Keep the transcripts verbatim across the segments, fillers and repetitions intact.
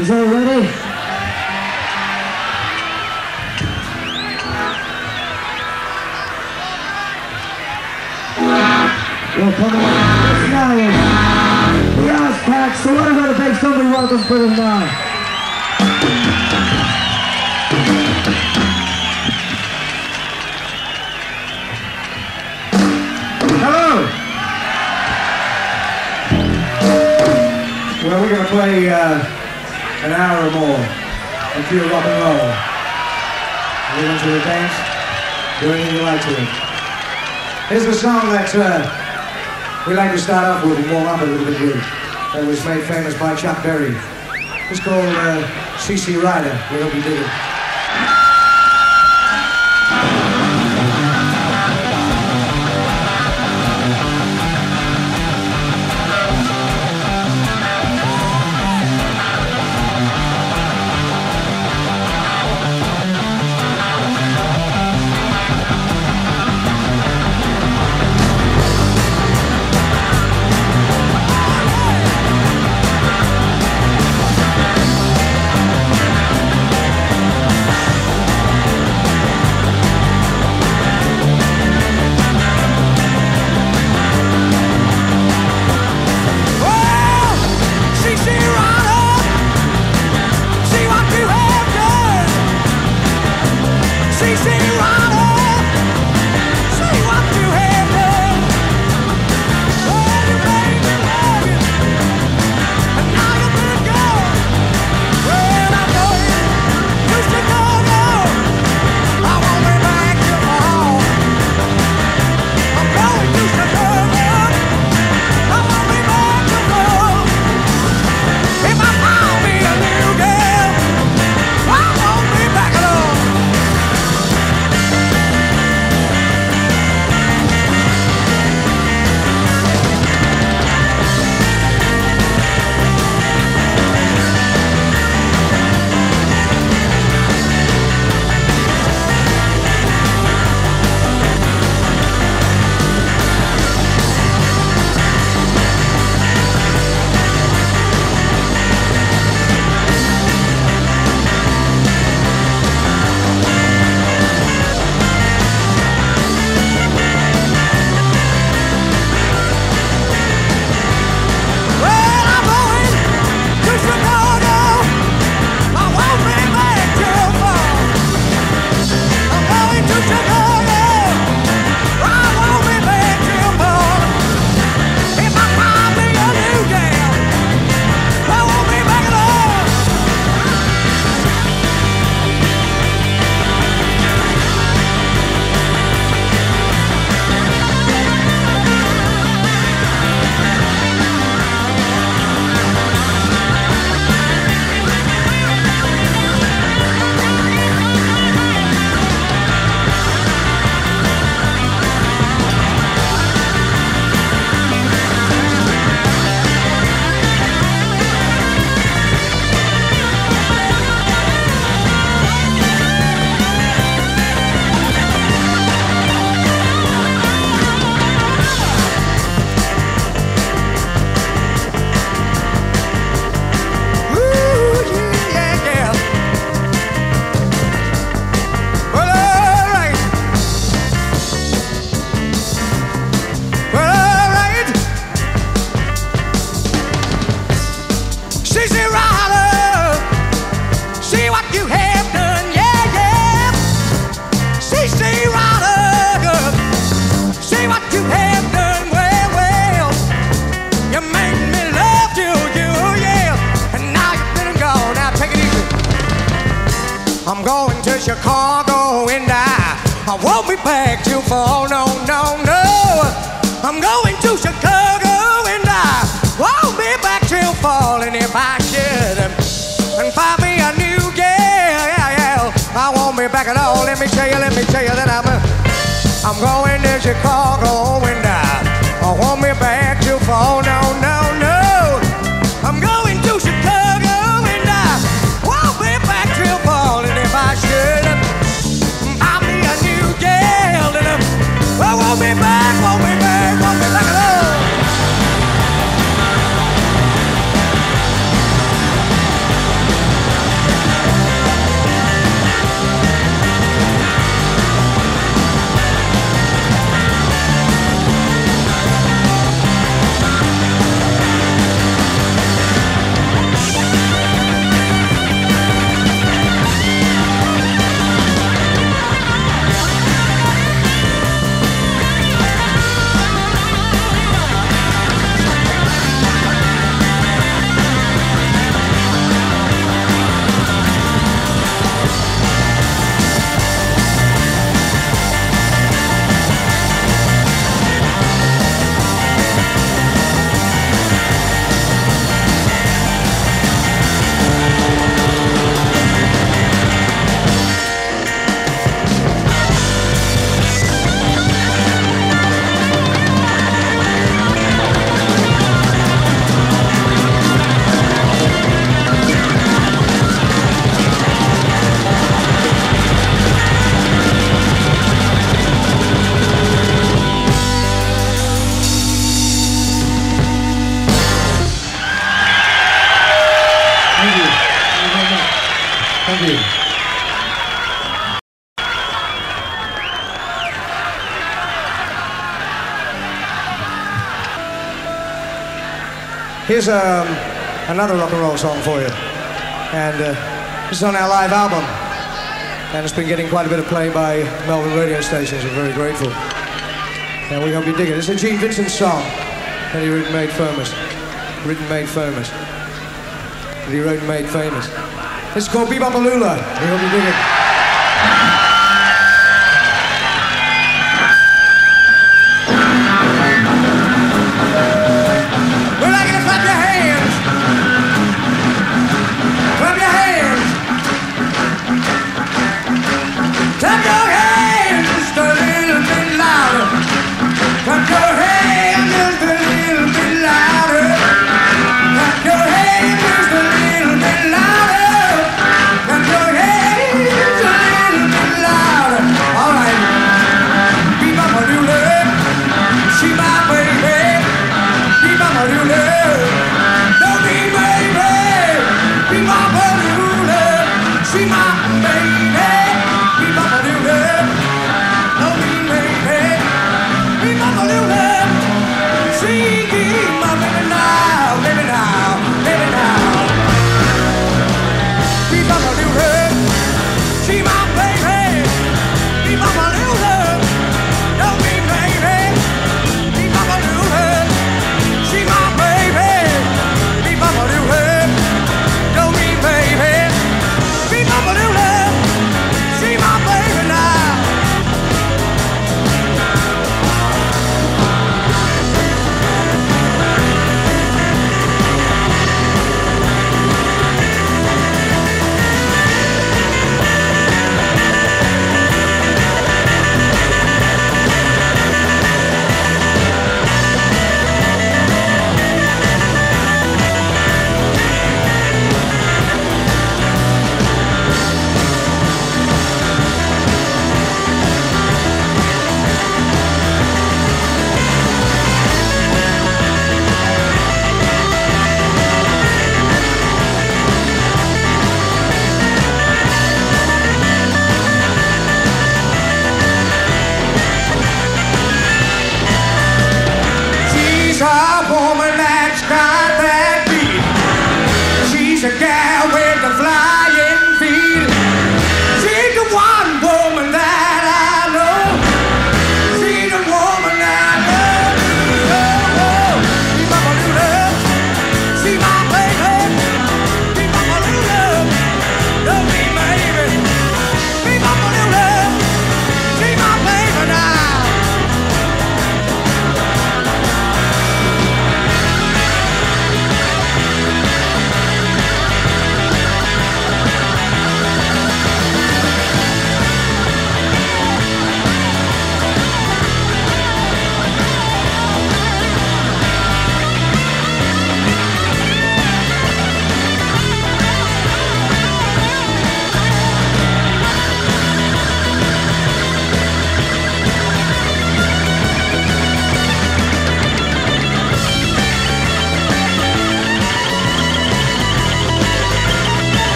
Is all ready? Well, come on. It's Lion. The ass pack. So what about a big somebody welcome for them now? Hello. Well, we're going to play uh, an hour or more of pure rock and roll. You want to dance? Do anything you like to it. Here's a song that uh, we like to start off with and warm up a little bit with. That was made famous by Chuck Berry. It's called uh, C C Rider. We hope you dig it. I'm going to Chicago and I, I won't be back till fall, no, no, no. I'm going to Chicago and I won't be back till fall. And if I should and find me a new girl, yeah, yeah, I won't be back at all. Let me tell you, let me tell you that I'm I'm going to Chicago and I, I won't be back till fall, no, no, no. I'm going to Chicago and I won't be back till fall. And if I should find me a new girl, and I won't be back, won't be back, won't be back at all. Here's um, another rock and roll song for you. And uh, this is on our live album. And it's been getting quite a bit of play by Melbourne radio stations. We're very grateful. And we hope you dig it. It's a Gene Vincent song that he wrote and made famous. Written, made famous. That he wrote and made famous. It's called Be-Bop-A-Lula. We hope you dig it.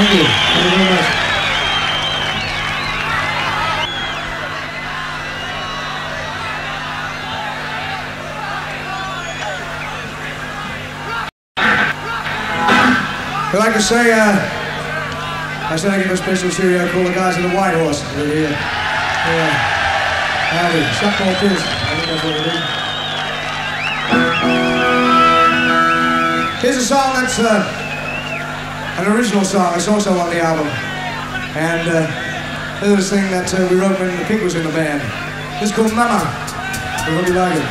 Thank you. Thank you very much. I'd like to say, uh, I said I give a special cheerio call the guys in the White Horse. They're here. Yeah. Howdy. Suck more piss. I think that's what it is. Here's a song that's uh, an original song. It's also on the album. And uh, this is a thing that uh, we wrote when the pig was in the band. It's called Mama. I hope you like it.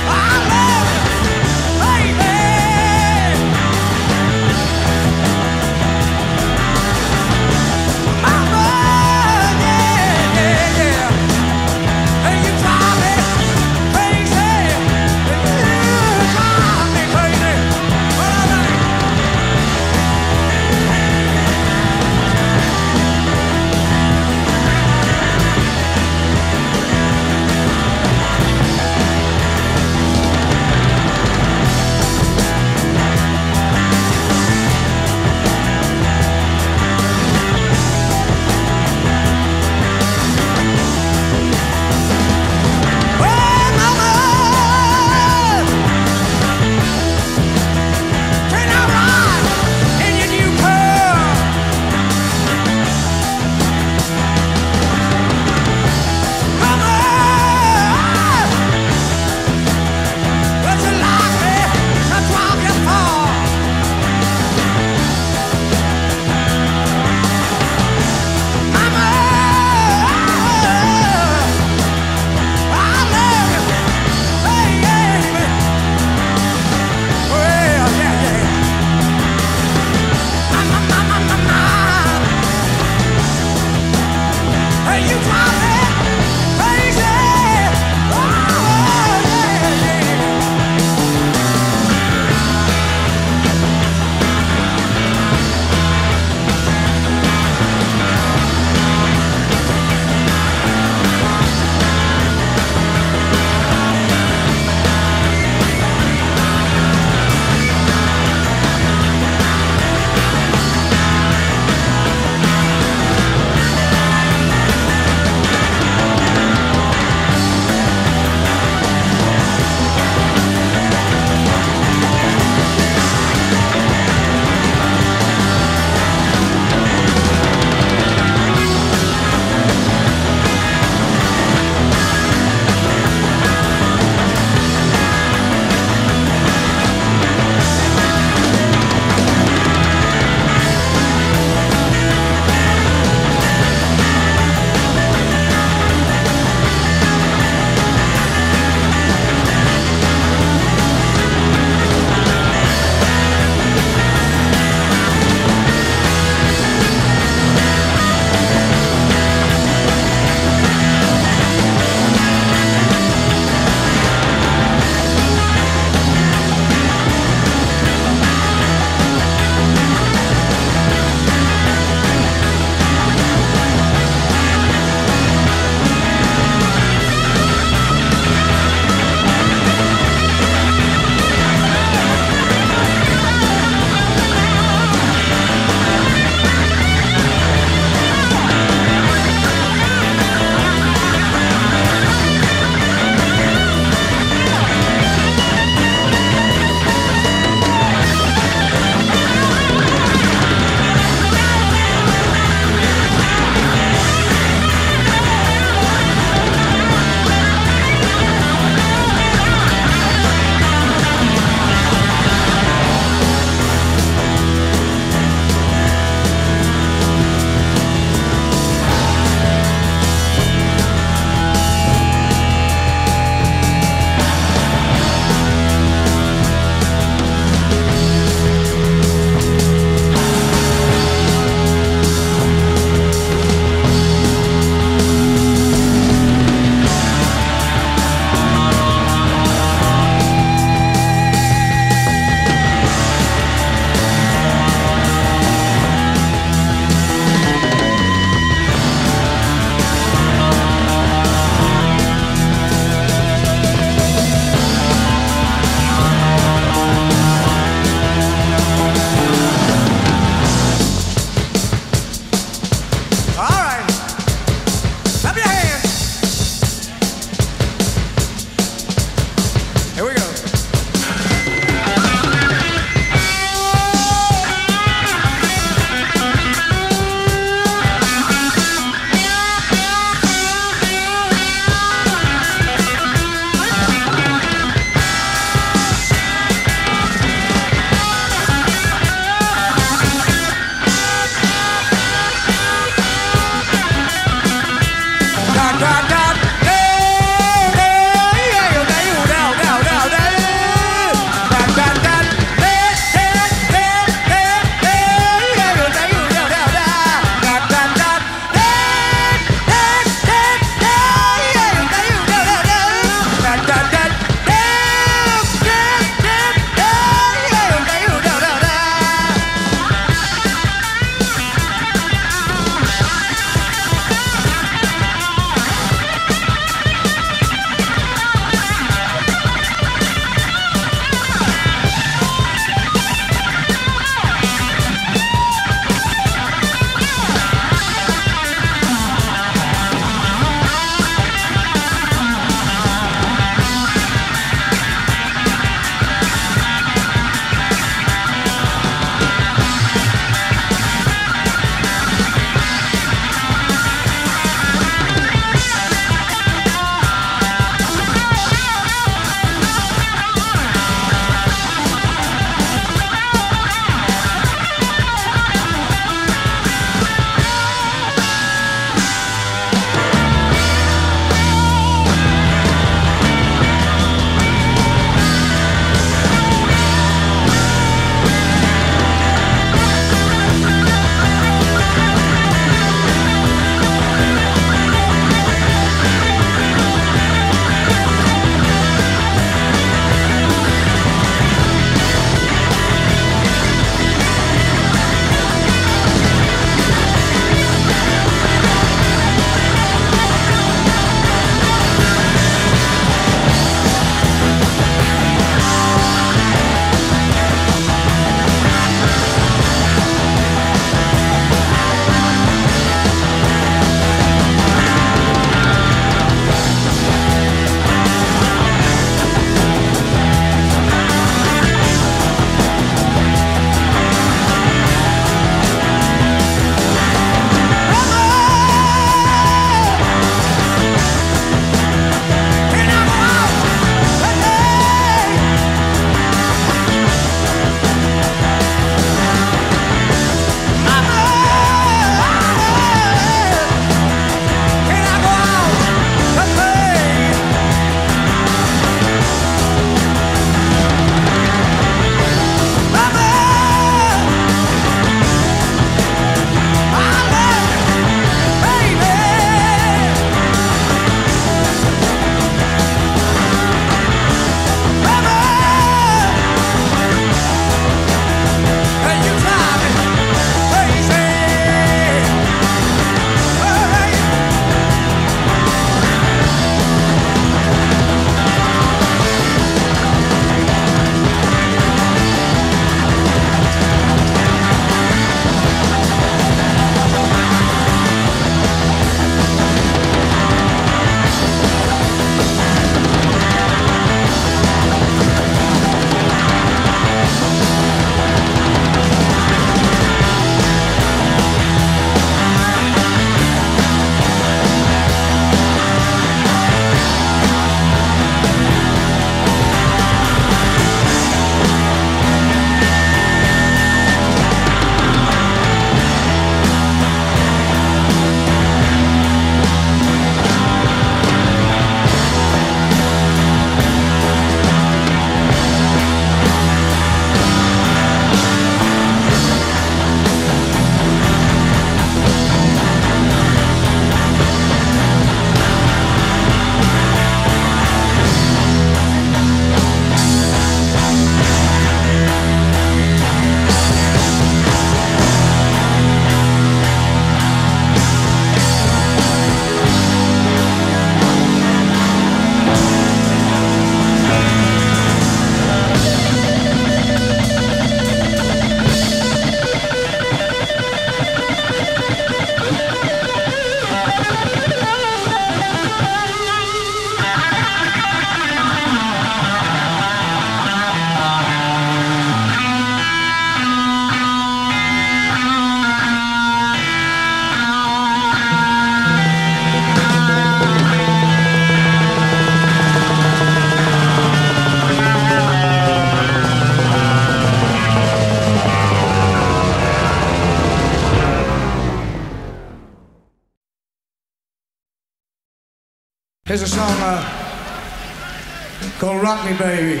Here's a song uh, called Rock Me Baby.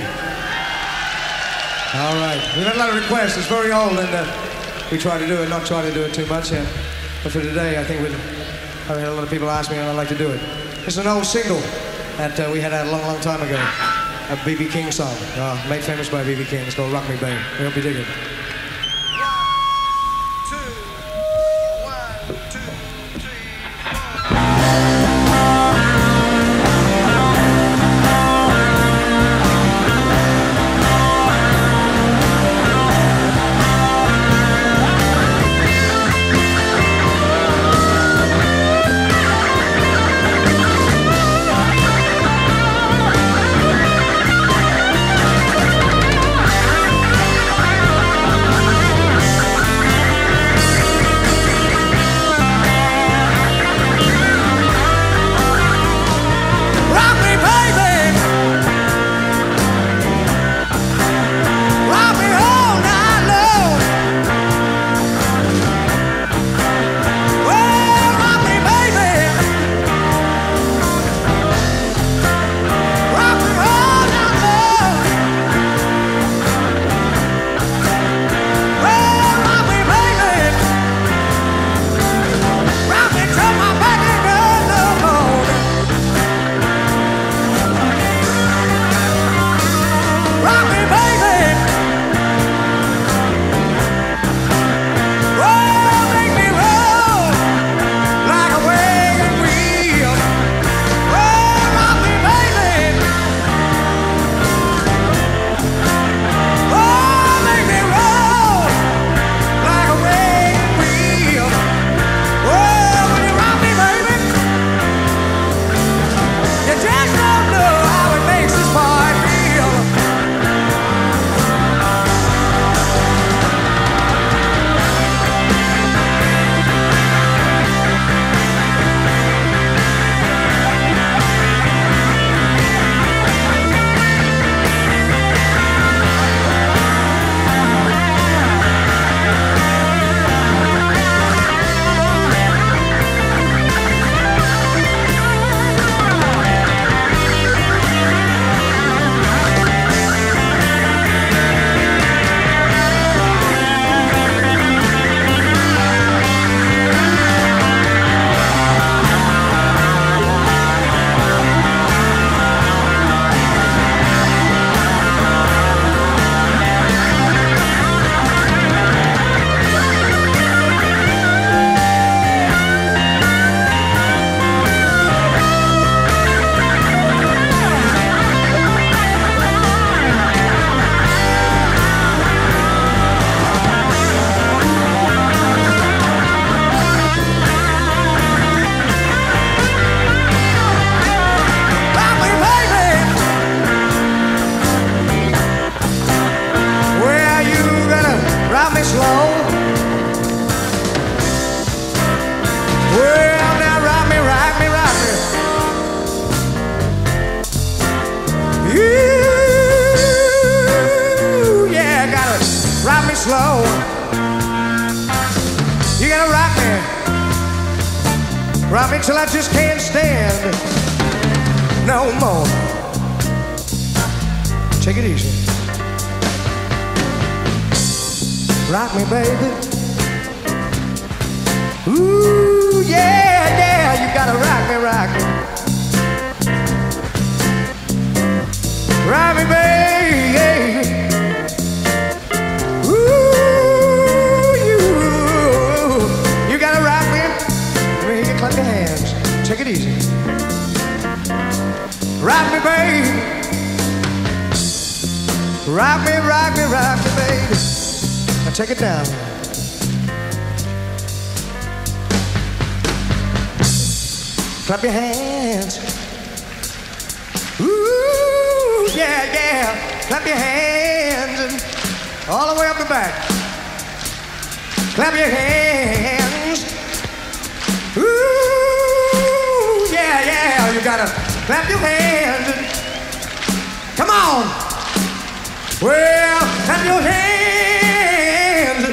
All right, we've had a lot of requests. It's very old, and uh, we try to do it, not try to do it too much. Yeah. But for today, I think we'd, I've had a lot of people ask me, and I'd like to do it. It's an old single that uh, we had out a long, long time ago. A B B King song, uh, made famous by B B King. It's called Rock Me Baby. We hope you dig it. Slow. You gotta rock me, rock me till I just can't stand no more. Take it easy. Rock me, baby. Ooh, yeah, yeah. You gotta rock me, rock me. Rock me, baby. Clap your hands. Take it easy. Rock me, baby. Rock me, rock me, rock me, baby. Now take it down. Clap your hands. Ooh, yeah, yeah. Clap your hands and all the way up the back. Clap your hands. Ooh, yeah, yeah, you gotta clap your hands and come on. Well, clap your hands.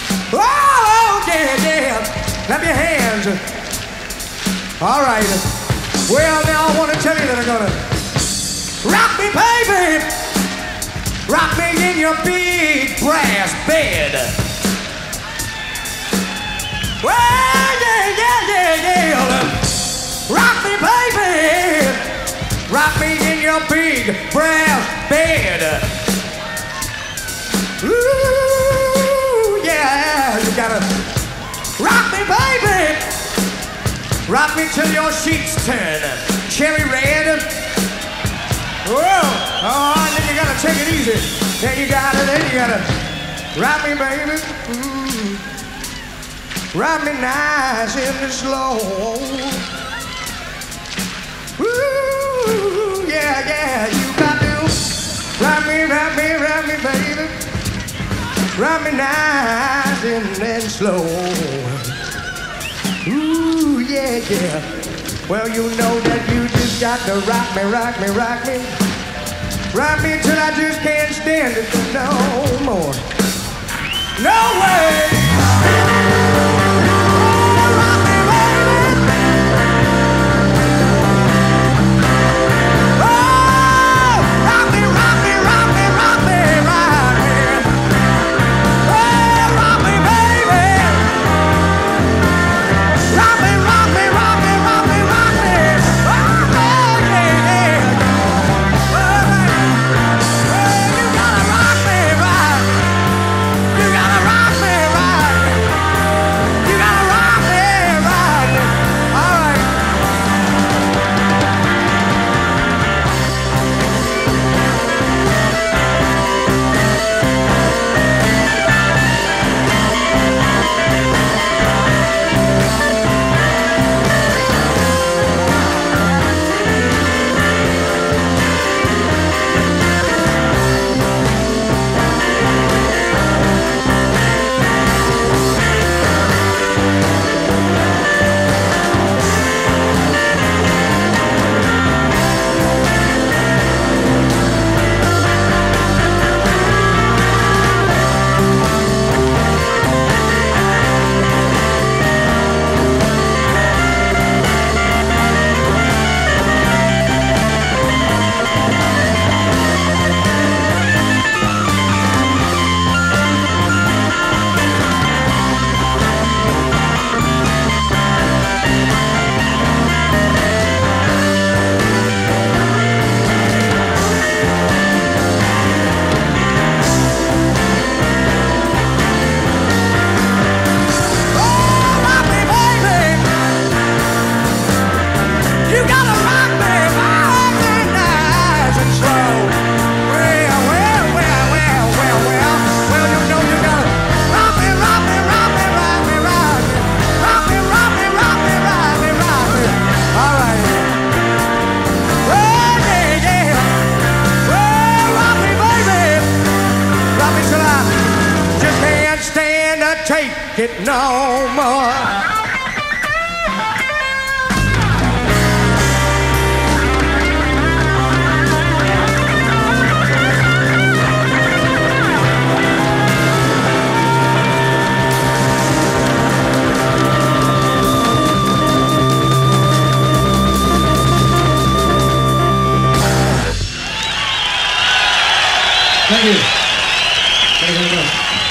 Oh, yeah, yeah, clap your hands. All right. Well, now I want to tell you that I'm gonna rock me, baby. Rock me in your big brass bed. Well, yeah, yeah, yeah, yeah. Rock me, baby. Rock me in your big brass bed. Ooh, yeah, you gotta rock me, baby. Rock me till your sheets turn cherry red. Whoa, all right, then you gotta take it easy. Then you gotta, then you gotta rock me, baby. Mm. Rock me nice and slow. Ooh, yeah, yeah, you got to rock me, rock me, rock me, baby. Rock me nice and, and slow. Ooh, yeah, yeah. Well, you know that you just got to rock me, rock me, rock me. Rock me till I just can't stand it no more. No way! Take it no more. Thank you. Thank you very much.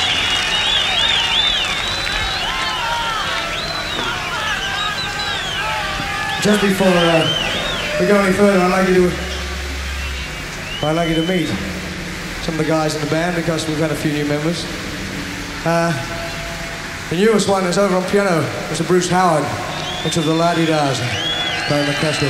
Just before uh, we go any further, I'd like you to I'd like you to meet some of the guys in the band because we've had a few new members. Uh, the newest one is over on piano, Mister Bruce Howard, which of the La-Di-Da's, playing the orchestra.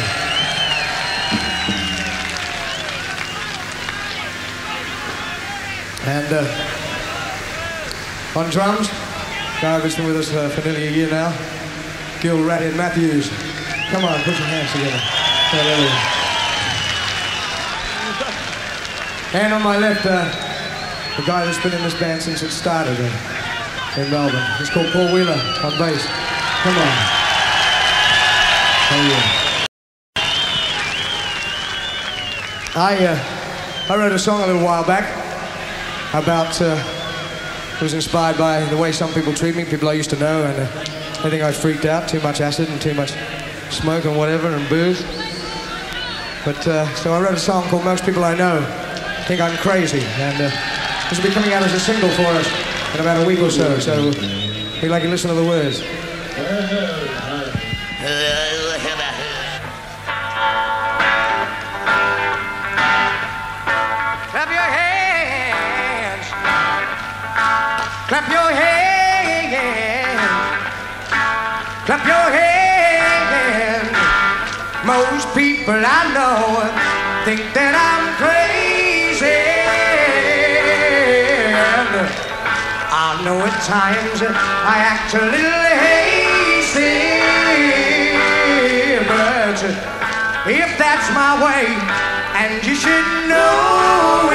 And uh, on drums, guy who's been with us uh, for nearly a year now, Gil Rattian Matthews. Come on, put your hands together. And on my left, uh, the guy that's been in this band since it started uh, in Melbourne. He's called Paul Wheeler on bass. Come on. Oh, yeah. I, uh, I wrote a song a little while back about, uh, it was inspired by the way some people treat me, people I used to know, and uh, I think I freaked out, too much acid and too much smoke and whatever and booze. But, uh, so I wrote a song called Most People I Know Think I'm Crazy, and uh, this will be coming out as a single for us in about a week or so, so if you'd like to listen to the words. Clap your hands, clap your hands, clap your hands. Most people I know think that I'm crazy, and I know at times I act a little hasty, but if that's my way, and you should know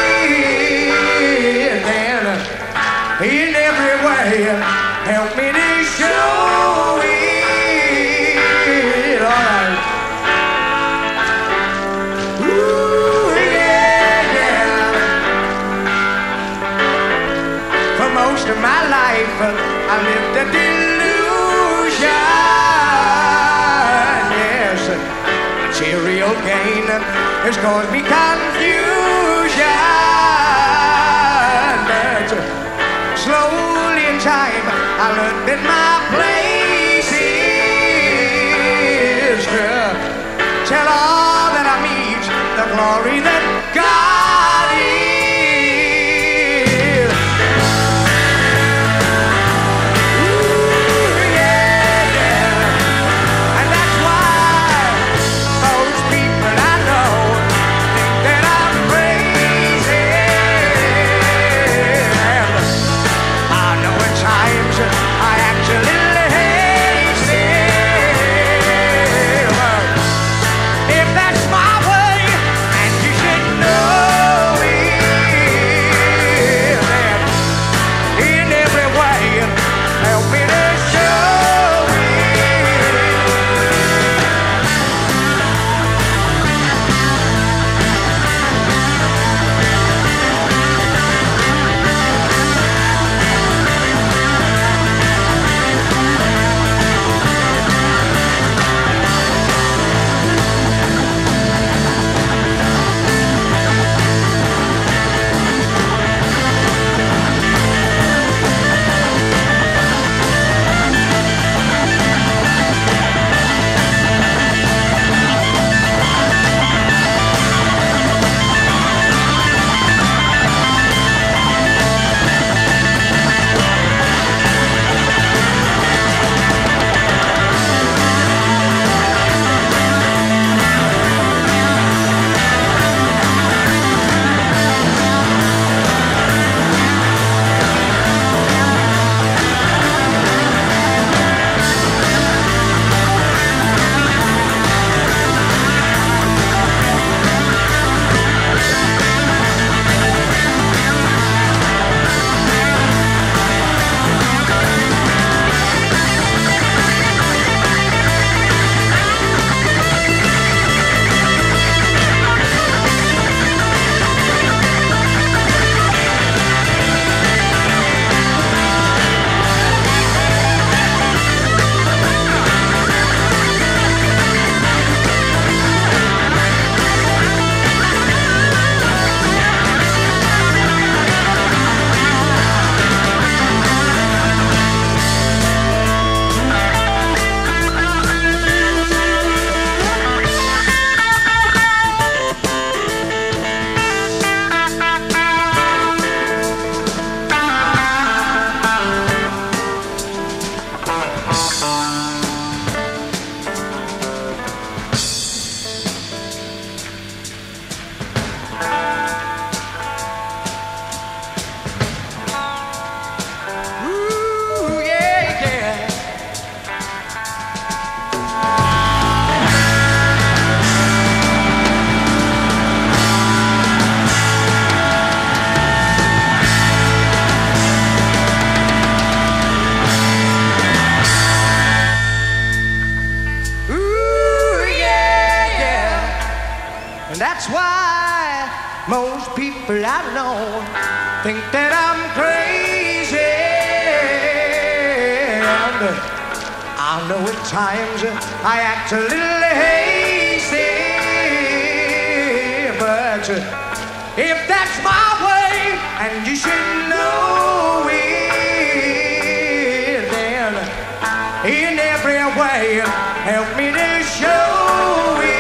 it, then in every way help me to show it. All right. Ooh, yeah, yeah. For most of my life I lived a delusion. Yes, material gain has caused me confusion, but slowly in time I learned that my place is to tell all that I meet the glory that God is. Ooh, yeah, yeah. And that's why most people I know think that I'm crazy. And I know at times I act a little hasty. Well, if that's my way, and you should know it, then in every way help me to show it. Ooh, yeah, yeah. Ooh, yeah, yeah. And that's why most people I know think that I'm crazy. And I know at times I act a little hasty, but uh, if that's my way, and you should know it, then in every way, help me to show it.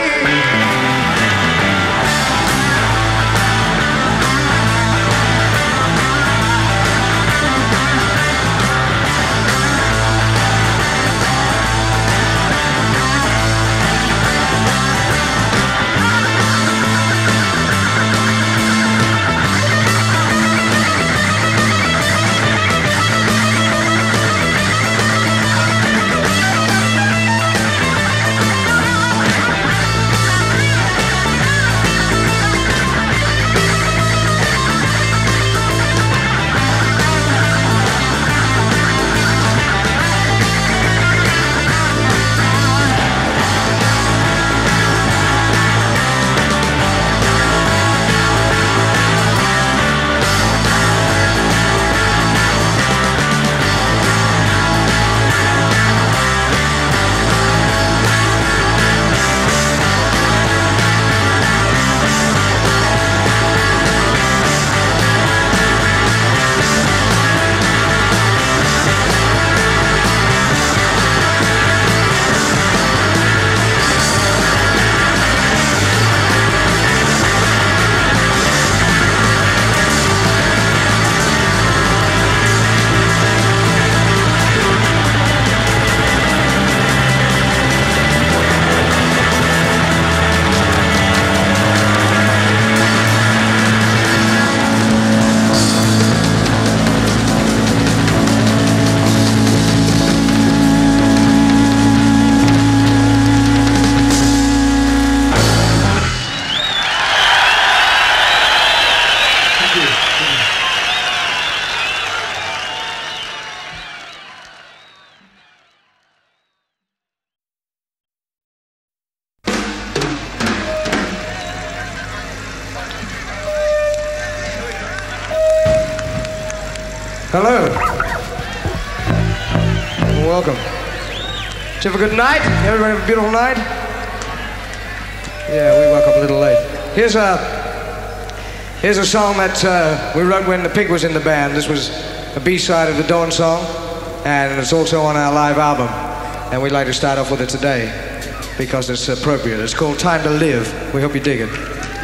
Hello. Welcome. Did you have a good night? Everybody have a beautiful night? Yeah, we woke up a little late. Here's a, here's a song that uh, we wrote when the Pig was in the band. This was a B-side of the Dawn song, and it's also on our live album. And we'd like to start off with it today because it's appropriate. It's called Time to Live. We hope you dig it.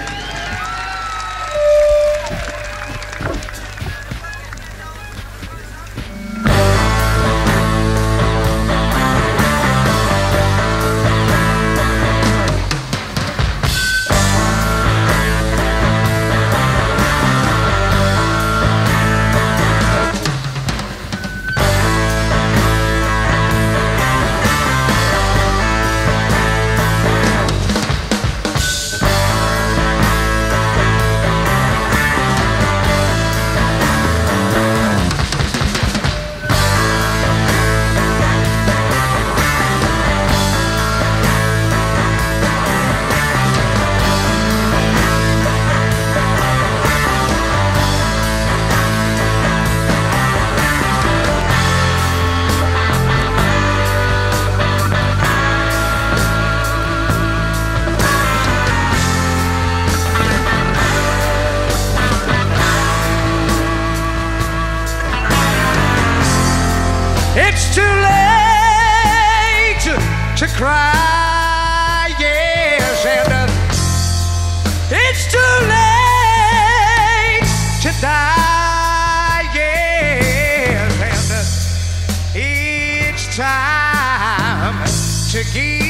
It's too late to cry, yes, and uh, it's too late to die, yes, and uh, it's time to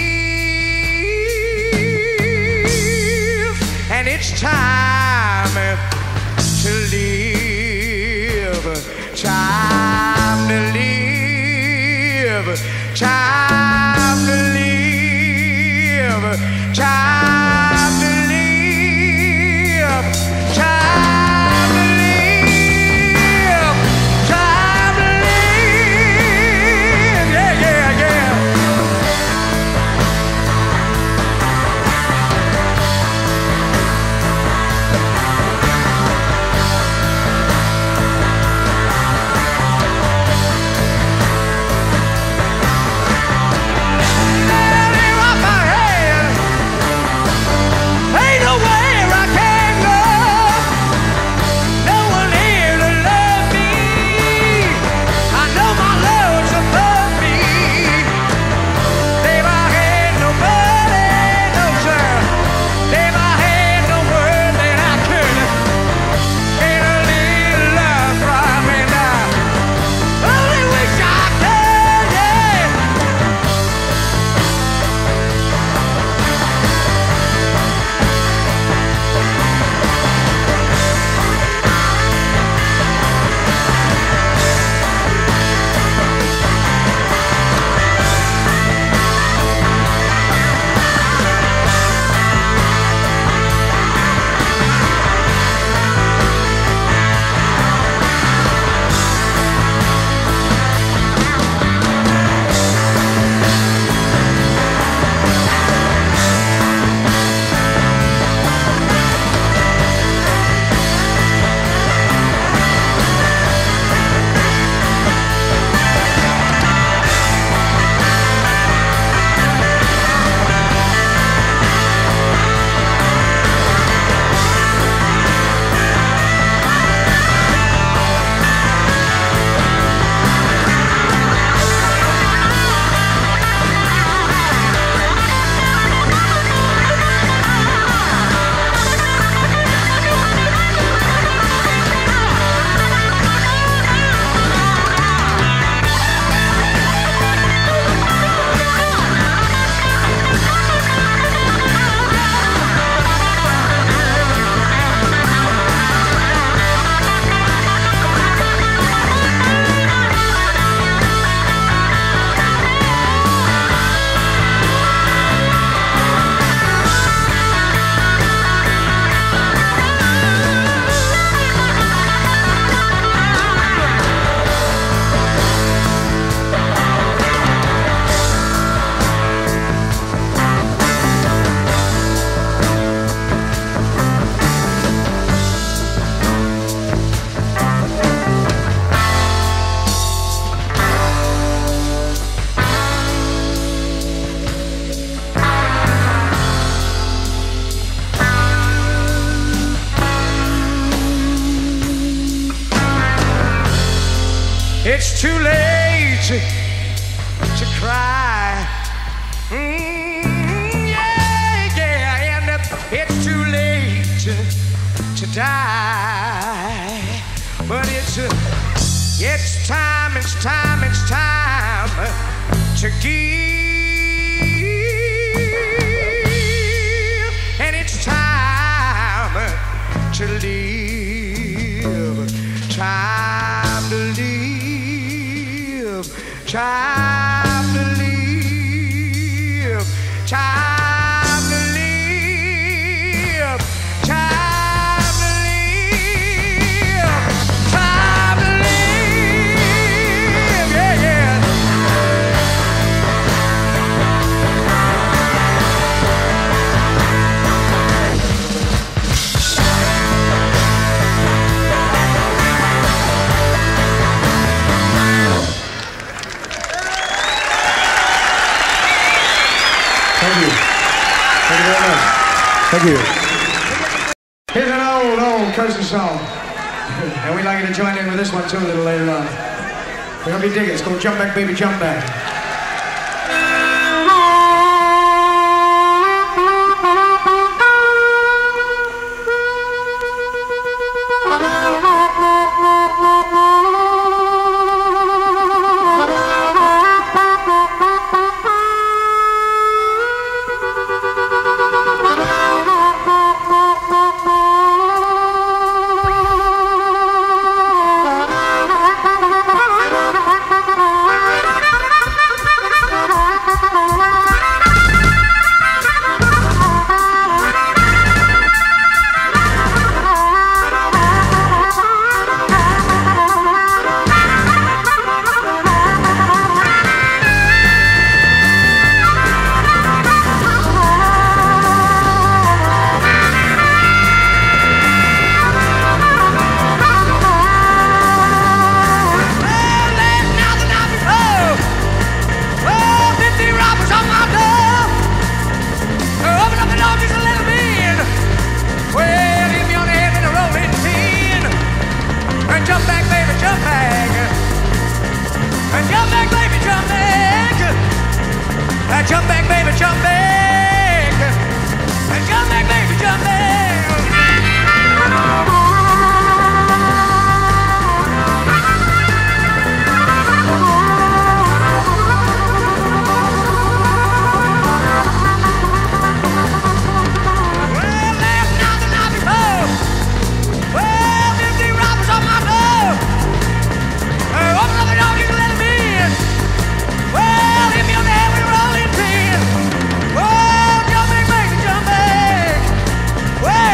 give, and it's time to live, time to live. Time to live, time to live, time to live, time to live, yeah, yeah, yeah. It's too late to, to cry. Mm, yeah, yeah, and it's too late to, to die. But it's uh, it's time, it's time, it's time to give, and it's time to live, time to live, time to live, time to live, time to live, time to live, yeah, yeah. Thank you. Thank you very much. Thank you. Here's an old, old country song. And we'd like you to join in with this one too a little later on. We hope you dig it. It's called Jump Back, Baby, Jump Back. Jump back, baby, jump back. And jump back, baby, jump back. And jump back, baby, jump back. And jump back, baby, jump back. Well,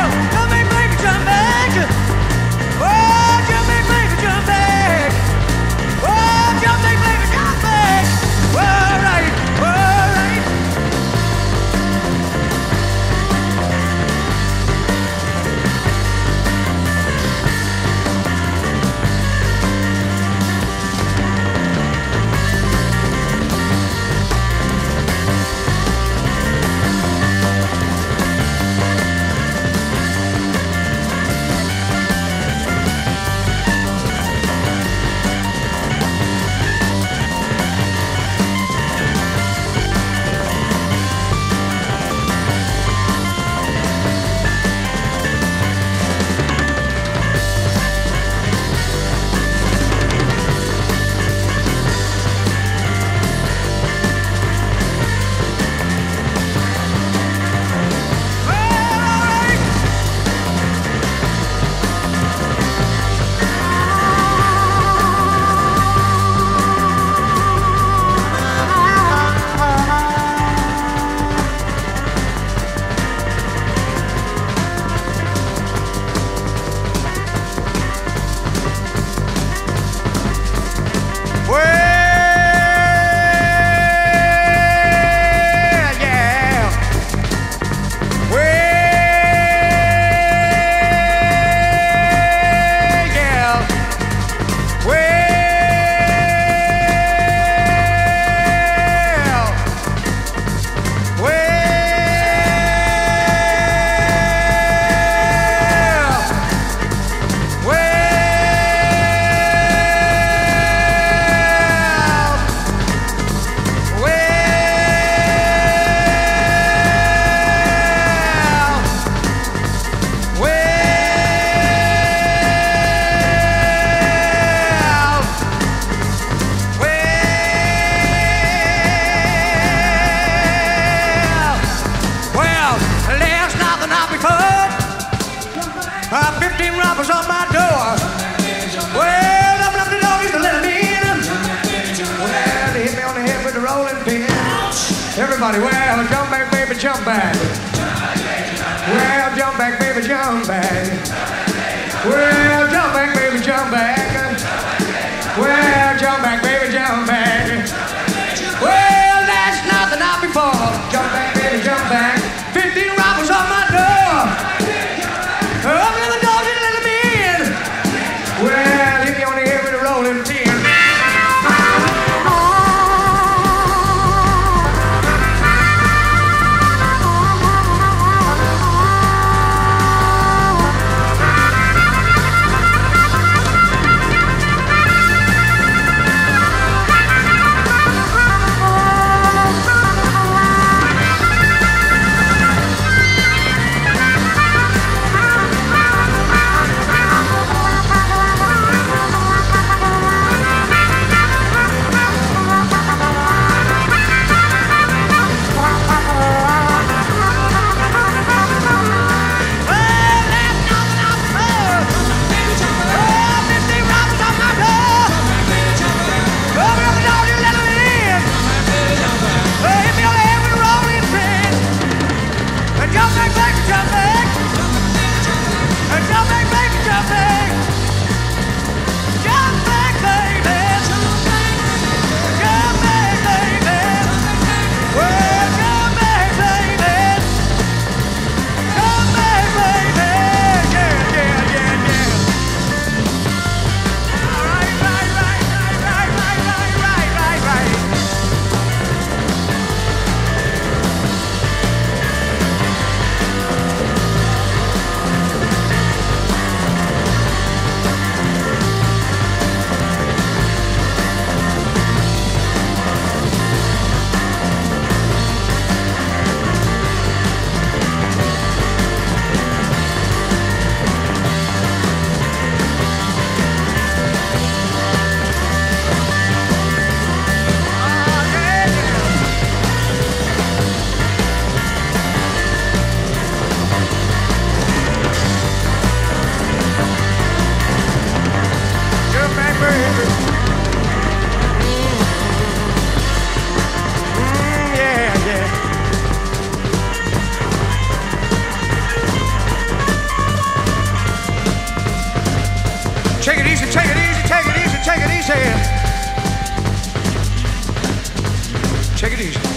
robbers on my door. Well, open up the door, just to let them in. Well, they hit me on the head with the rolling pin. Everybody, well, jump back, baby, jump back. Well, jump back, baby, jump back. Well, jump back, baby, jump back. Well, jump back, baby, jump back. Well, that's nothing not before. Jump back, baby, jump back. Fifteen robbers on my door. Open up the door, just let them in. Well, hit me on the head with a rolling pin. Take it easy, take it easy, take it easy, take it easy. Take it easy.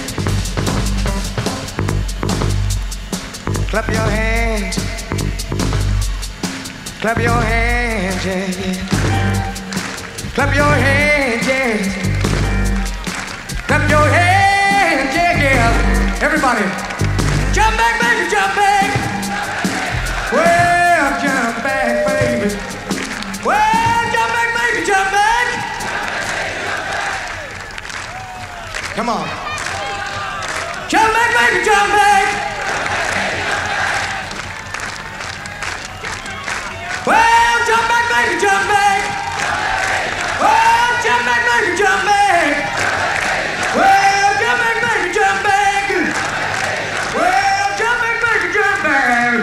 Clap your hands. Clap your hands, yeah, yeah. Clap your hands, yeah. Clap your hands, yeah, yeah. Everybody, jump back, baby, jump back. Well, jump back, baby. Well, jump back, baby, jump back. Come on. Jump back, baby, jump back. Well, jump back, baby, jump back. Well, jump back, baby, jump back. Well, jump back, baby, jump back. Well, jump back, baby, jump back.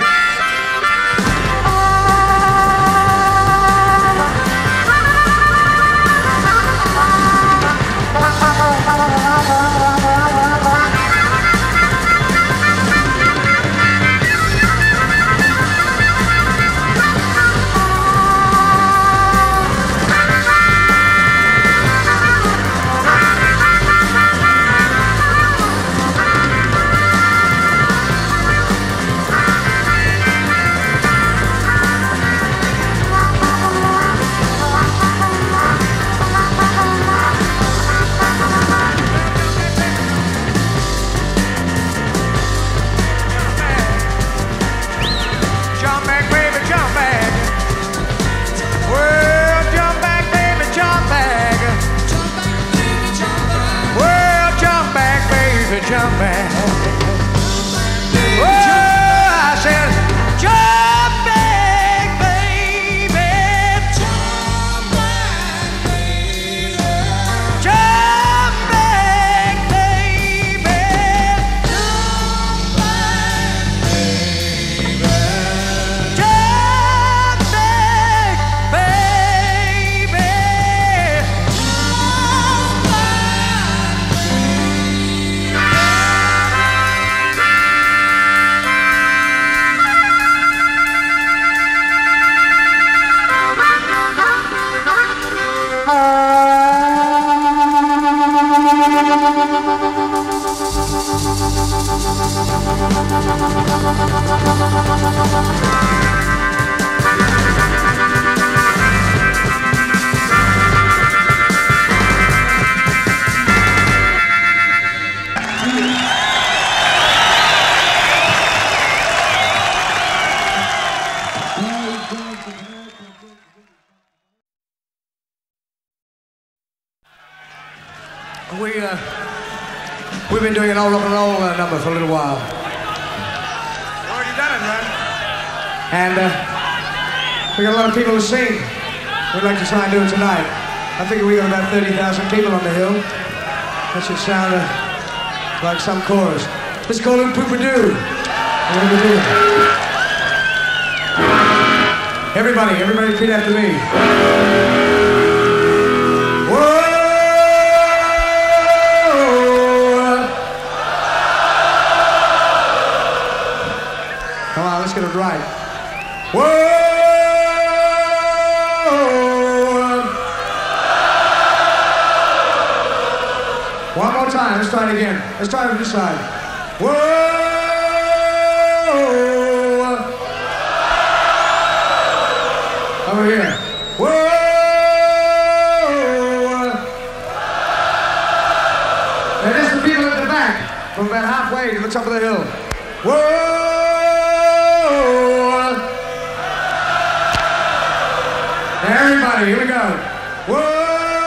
Jump back. Oh, I said, jump back, baby. Jump back, baby. Jump back, baby. Jump back, baby. Jump back, We, uh, we've been doing an old rock and roll uh, number for a little while. Already done it, man. And uh, we got a lot of people to sing. We'd like to try and do it tonight. I figure we got about thirty thousand people on the hill. That should sound uh, like some chorus. Let's call it Poopadoo. What do we do? Everybody, everybody repeat after me. Whoa! Come on, let's get it right. Whoa! One more time, let's try it again. Let's try it from this side. Whoa! Over here. Whoa! And this is the people at the back, from about halfway to the top of the hill. Whoa! Everybody, here we go. Whoa!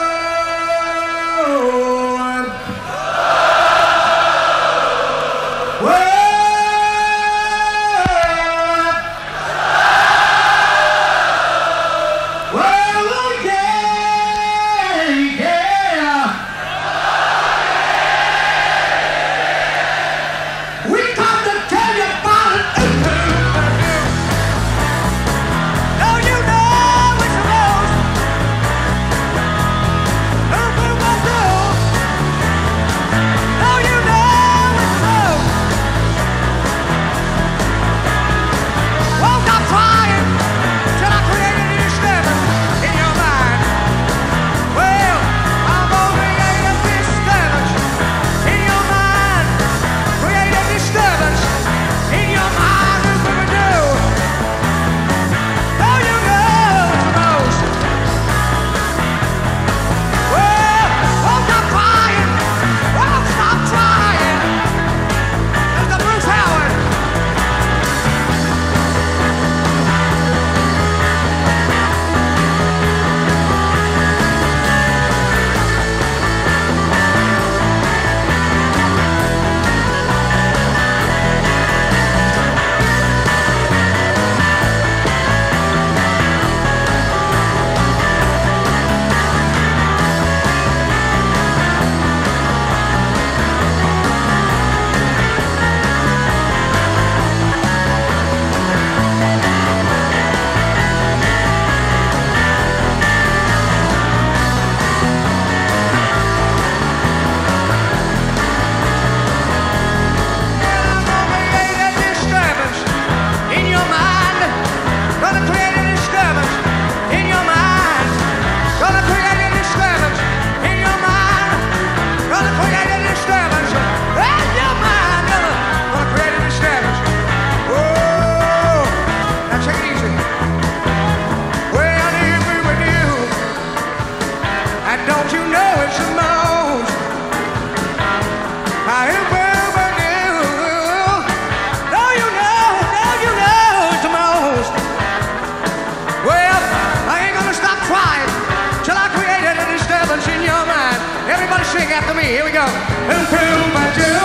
Sing after me. Here we go. Oom-poom-ba-doo.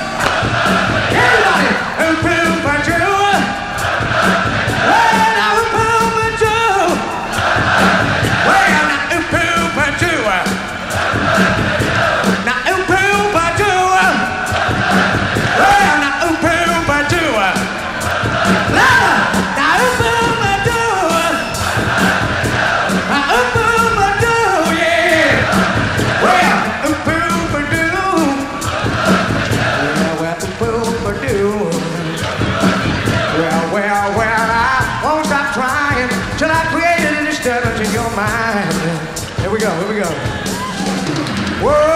Everybody. Oom-poom-ba-doo. Well, now oom-poom-ba-doo. Well, now oom-poom-ba-doo. Now oom-poom-ba-doo. Well, now oom-poom-ba-doo. Louder. Now oom-poom-ba-doo. Now oom-poom-ba-doo, yeah. Well, well, well, I won't stop trying till I created a disturbance in your mind. Here we go, here we go. Whoa!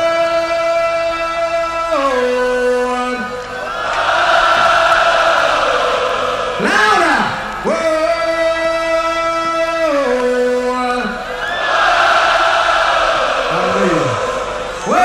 Louder! Whoa! Hallelujah. Whoa!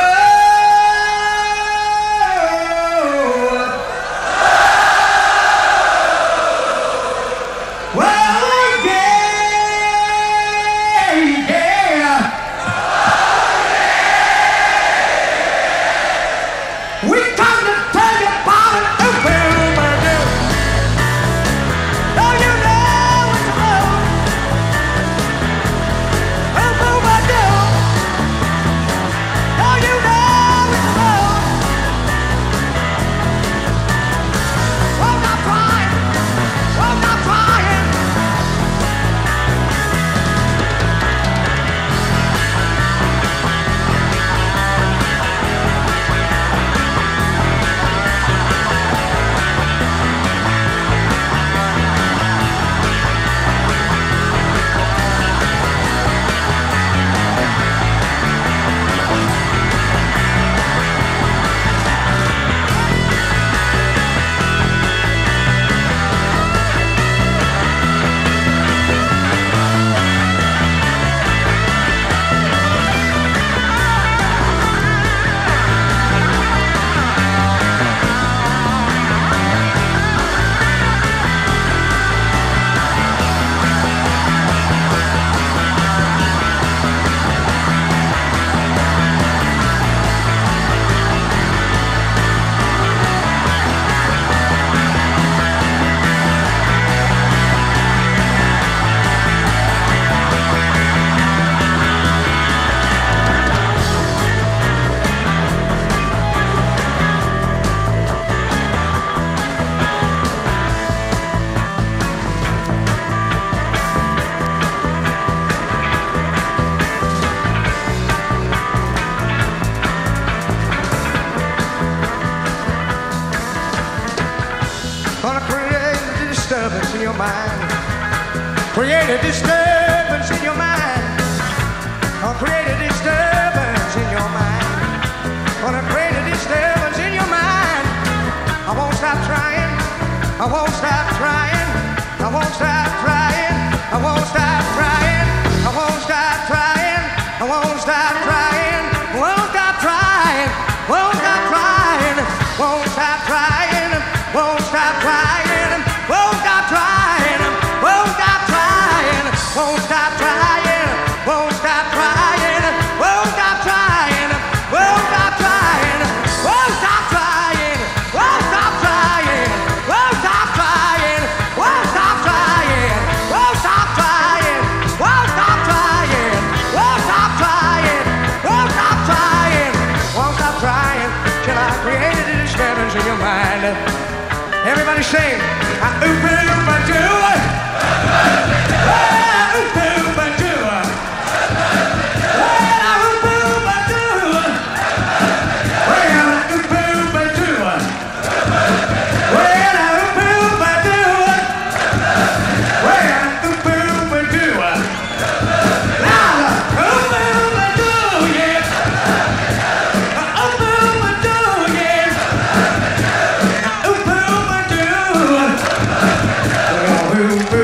mind. Create a disturbance in your mind. Or create a disturbance in your mind. Gonna create a disturbance in your mind. I won't stop trying. I won't stop trying. I won't stop trying. I won't stop trying. I won't stop trying. I won't stop trying. Won't stop trying. Won't stop trying. Won't stop trying. Won't stop trying. Won't stop trying. Won't stop trying. Won't stop trying. Won't stop trying. Won't stop trying. Won't stop trying. Won't stop trying. Won't stop trying. Won't stop trying. Won't stop trying. Won't stop trying. Won't stop trying. Won't stop trying. Won't stop trying. Won't stop trying till I created a disturbance in your mind. Everybody sing. I oop oop I do it. I oop oop I do it. I oop oop I do it. Well, I oop oop I do it. Well, I oop oop I do it. Well, I oop oop I do it. Now I oop oop I do it. I oop oop I do it. I oop oop I do it. Well, I oop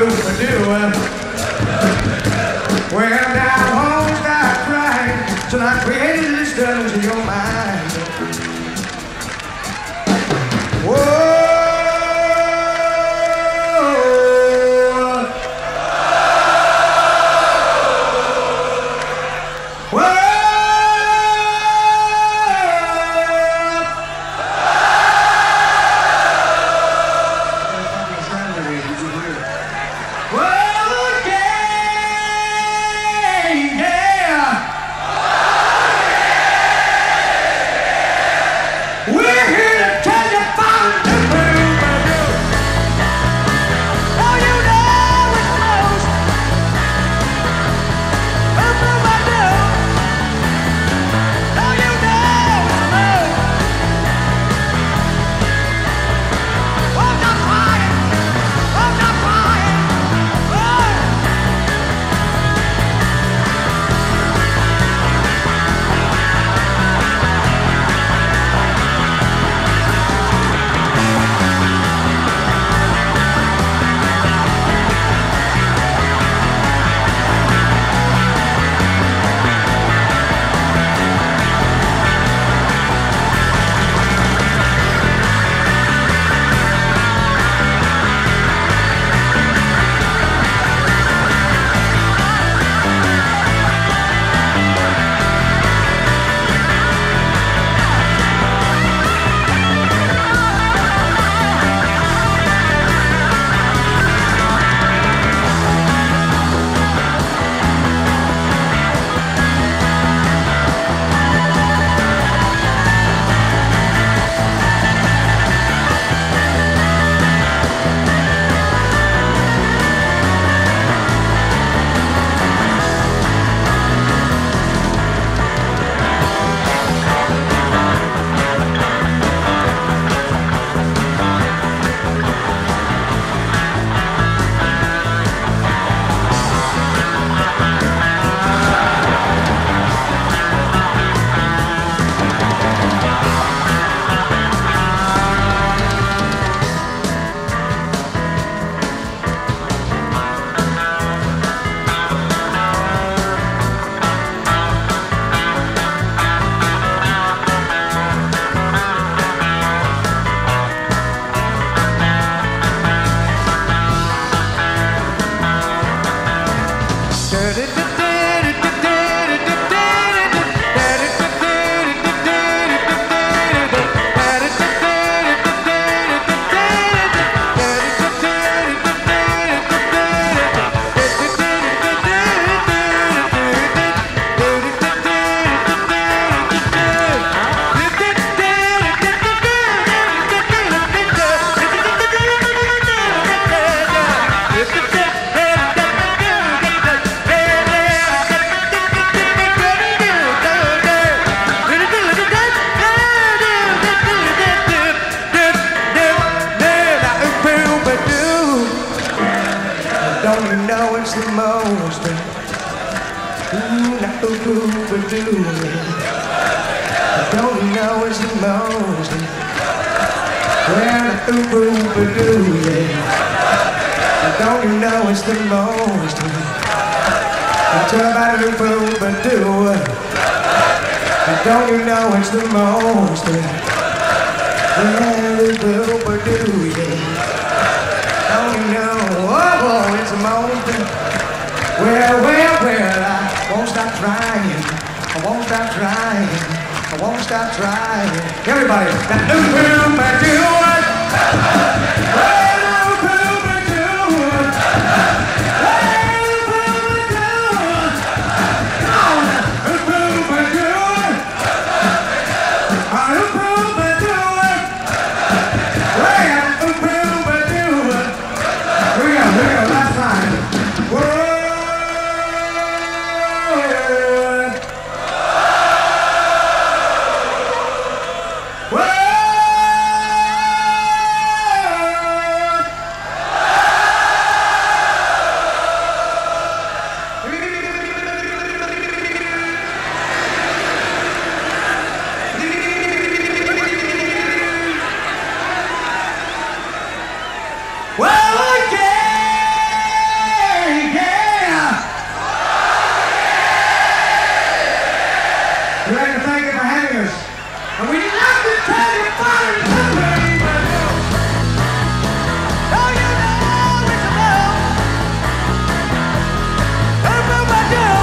ooh-boo-ba-doo. Don't you know it's the most? Well, the ooh-boo-ba-doo, yeah. Don't you know it's the most? Talk about it, ooh-boo-ba-doo. Don't you know it's the most? Well, ooh-boo-ba-doo, yeah. Don't you know, oh, oh, it's the most? Well, well, well, I won't stop trying. I won't stop trying. I won't stop trying. Everybody, that ooh-boo-ba-doo. Well, ooh-boo-ba-doo. Well, ooh-boo-ba-doo. Oh, ooh-boo-ba-doo. Oh, ooh-boo-ba-doo. Well, ooh-boo-ba-doo. Here we go, here we go, last time. Whoa. Well, yeah, yeah. We'd like to thank you for having us. And we'd love to tell you about it. Oh, you know it's about ooh-boo-ba-doo.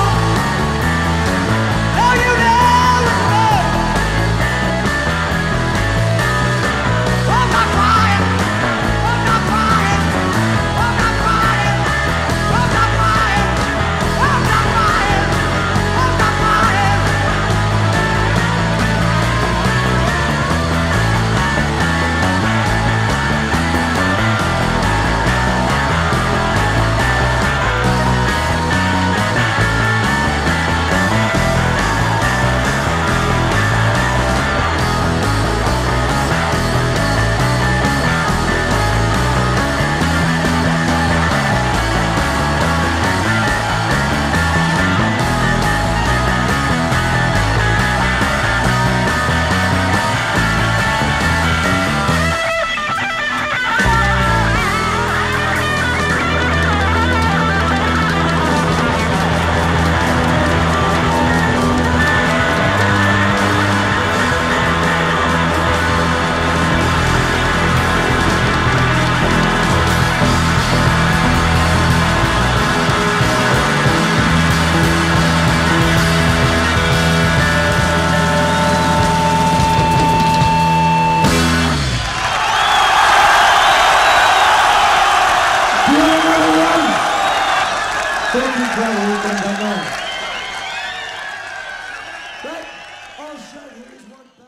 Oh, you know it's about. I'm not crying. I'm not crying. I'm not crying. I'm not crying. I'm not crying. I'm not crying. Thank you, brother. We've done that long. Right? Also, here's one.